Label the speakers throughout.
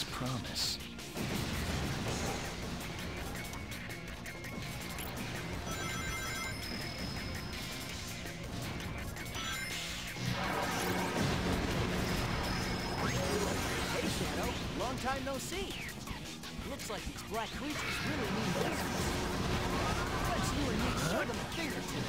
Speaker 1: this promise.
Speaker 2: Hey, Shadow. Long time no see. Looks like these black creatures really mean business. Let's you and me show them a thing or two.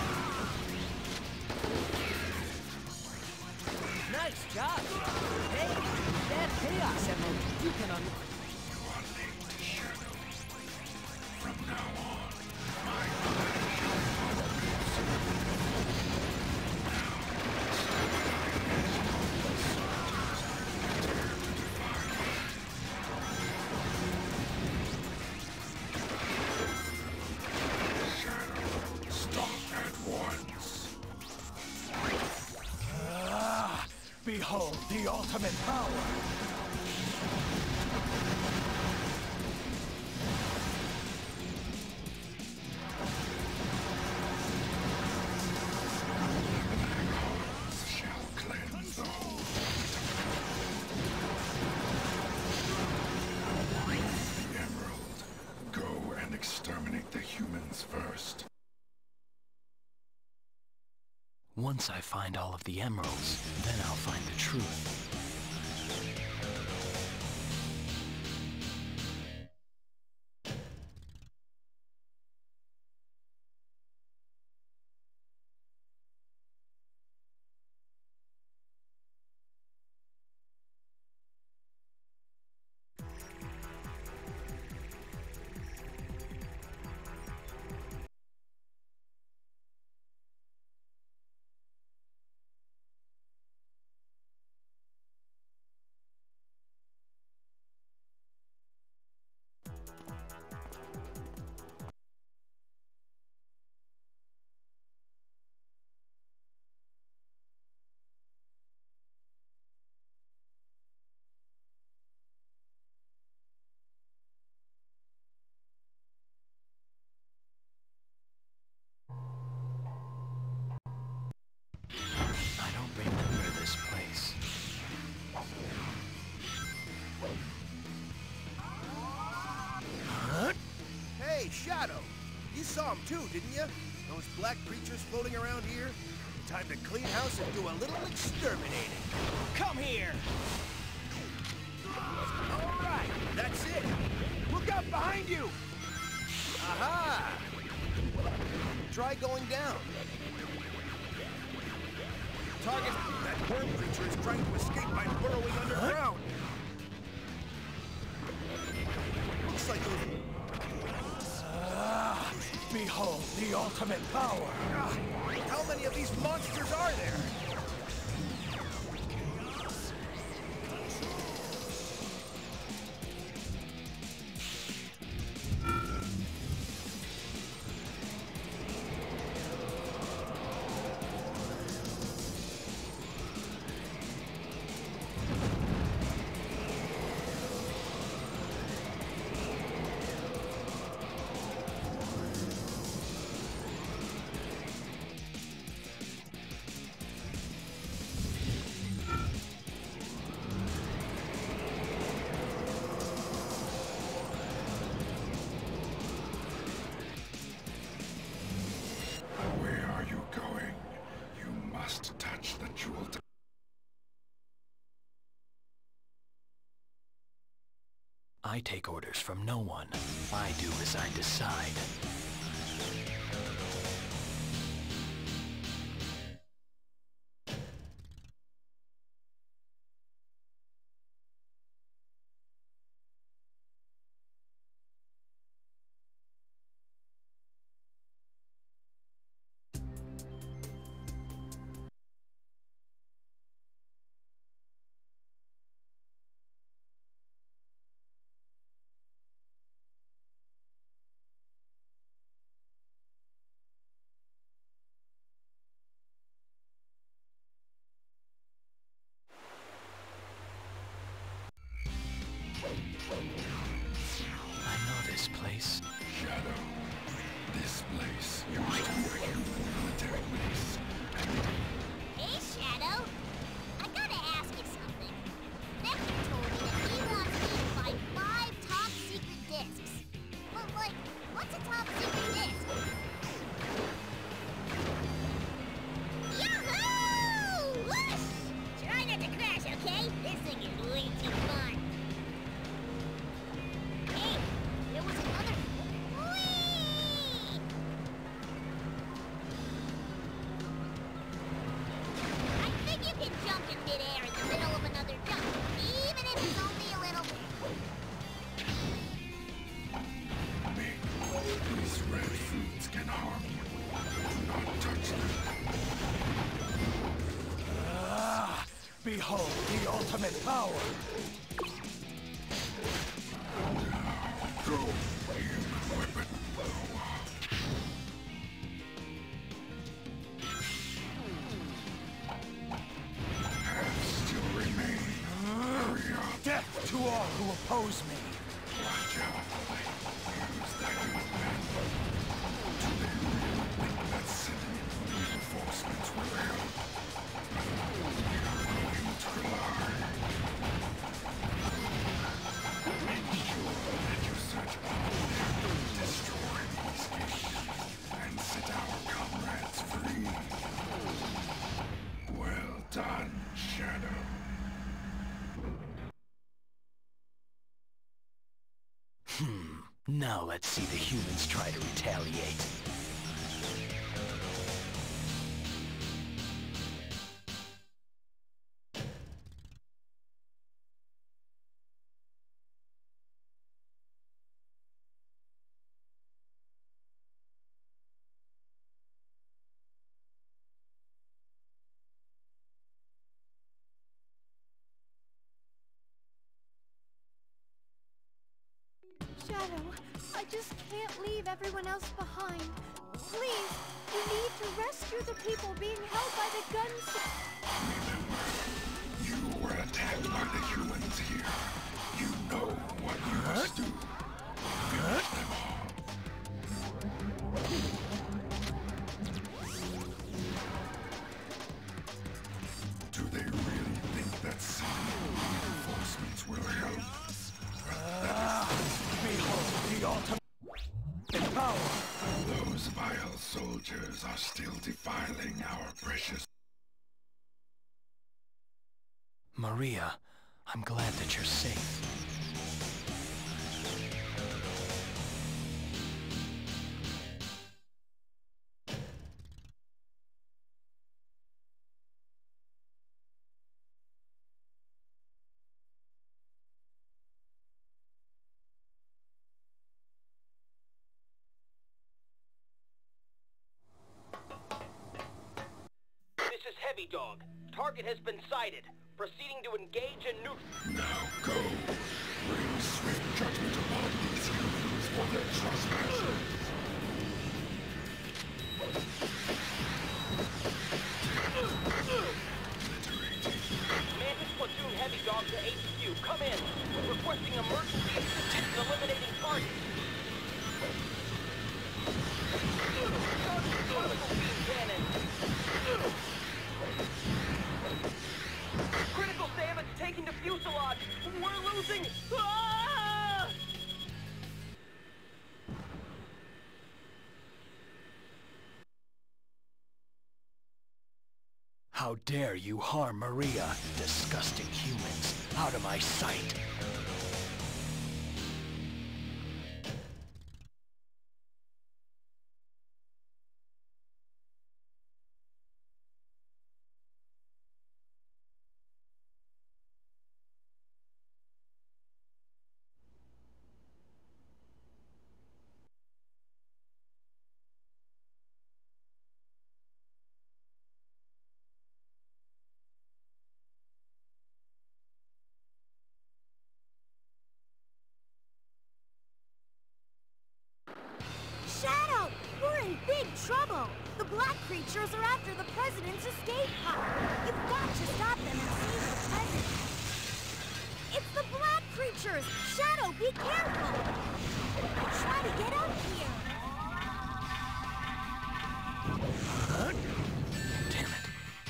Speaker 2: Nice job. Hey, that Chaos Emerald you can unlock.
Speaker 3: You are linked to Shadow. From now on, my
Speaker 1: Behold the ultimate power!
Speaker 3: shall cleanse all. The Emerald. Go and exterminate the humans first.
Speaker 1: Once I find all of the emeralds, then I'll find the truth. I don't remember this place. Huh?
Speaker 4: Hey, Shadow! You saw him too, didn't you? Those black creatures floating around here? Time to clean house and do a little exterminating.
Speaker 2: Come here!
Speaker 4: All right, that's it. Look out behind you! Aha! Try going down. Target, that worm creature is trying to escape by burrowing underground. Looks like those...
Speaker 1: Behold the ultimate power!
Speaker 4: How many of these monsters are there?
Speaker 3: Where are you going? You must touch the jewel.
Speaker 1: I take orders from no one. I do as I decide. Behold the ultimate power!
Speaker 3: Go, human weapon. Half still remain. Hurry up.
Speaker 1: Death to all who oppose me!
Speaker 3: Watch out. Use that weapon. Do they really think that sending reinforcements will help? We are willing to rely. Ensure that you search all, destroy these issues, and set our comrades free. Well done, Shadow.
Speaker 1: Now let's see the humans try to retaliate.
Speaker 5: Shadow, I just can't leave everyone else behind. Please, you need to rescue the people being held by the guns.
Speaker 3: Remember, you were attacked by the humans here. You know what you must do. Finish them all. Do they really think that sending reinforcements will help?
Speaker 1: Behold the ultimate power!
Speaker 3: Those vile soldiers are still defiling our precious...
Speaker 1: Maria, I'm glad that you're safe.
Speaker 2: This is Hedgehog. Target has been sighted. Proceeding to engage and
Speaker 3: Now go. Bring swift judgment upon these humans for their trespasses.
Speaker 2: Mantis platoon Hedgehog to HQ. Come in. Requesting emergency assistance in eliminating targets. Chemical beam cannon. Critical damage taken to fuselage. We're losing. Ah!
Speaker 1: How dare you harm Maria, disgusting humans, out of my sight!
Speaker 5: Shadow, we're in big trouble. The black creatures are after the president's escape pod. You've got to stop them and save the president. It's the black creatures. Shadow, be careful. Try to get up here.
Speaker 1: Damn it.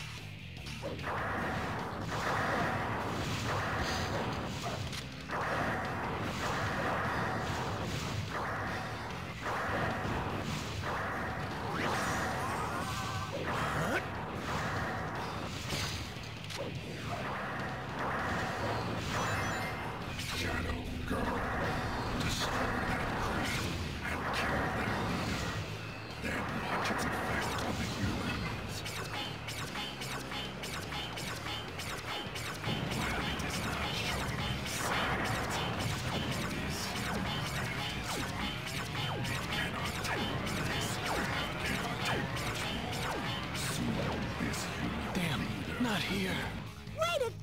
Speaker 3: Shadow, go. Destroy that creature and kill their leader. Then watch its effect on the humans. While it is not showing any signs it is it cannot take this. It cannot take much more. Soon this human
Speaker 1: Damn,
Speaker 3: leader
Speaker 1: not here.
Speaker 5: Way to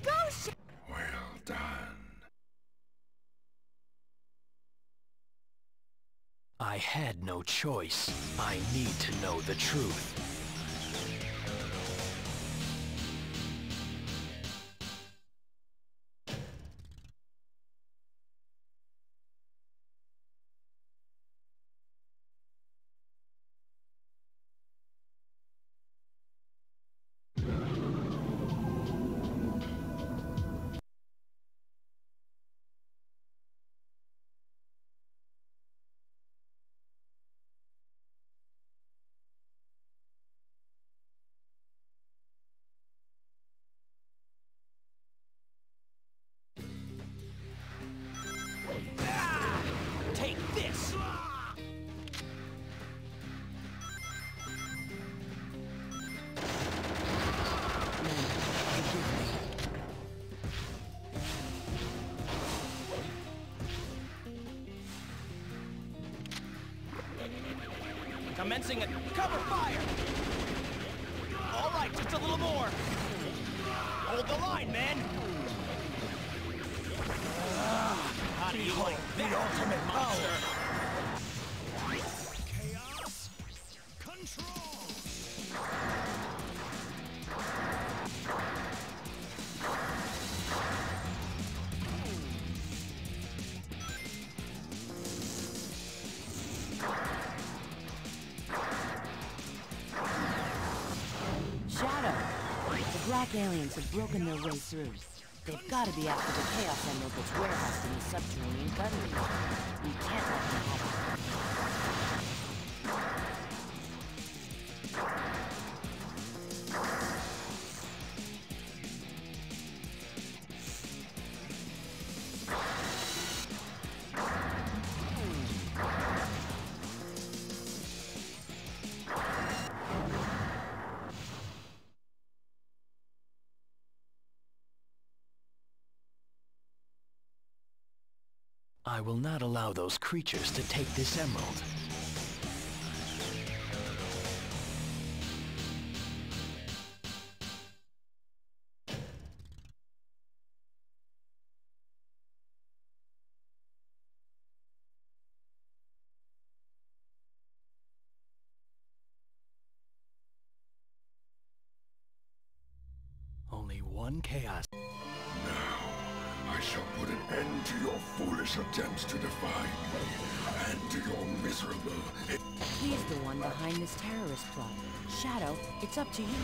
Speaker 1: I had no choice. I need to know the truth.
Speaker 2: Take this! Commencing a cover fire! All right, just a little more! Hold the line, man! How do you like that, ultimate monster? Chaos control!
Speaker 6: Shadow! The black aliens have broken their way through. They've got to be after the Chaos Emerald that's warehoused in the subterranean guttering. We can't let them have it.
Speaker 1: I will not allow those creatures to take this emerald. Only one chaos.
Speaker 3: I shall put an end to your foolish attempts to defy me, and to your miserable...
Speaker 6: He's the one behind this terrorist plot. Shadow, it's up to you.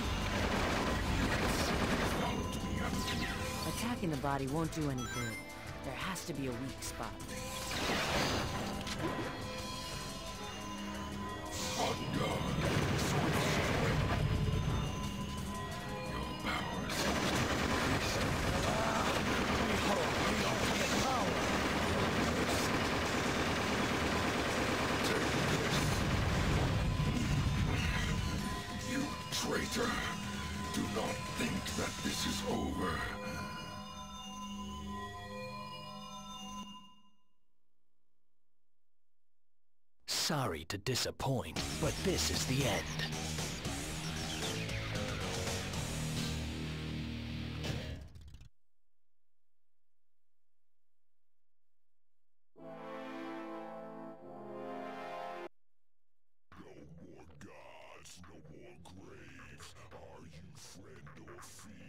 Speaker 3: Followed me, haven't you?
Speaker 6: Attacking the body won't do any good. There has to be a weak spot.
Speaker 3: On guard. Your powers. You traitor! Do not think that this is over.
Speaker 1: Sorry to disappoint, but this is the end.
Speaker 3: No more gods, no more graves. Are you friend or fiend?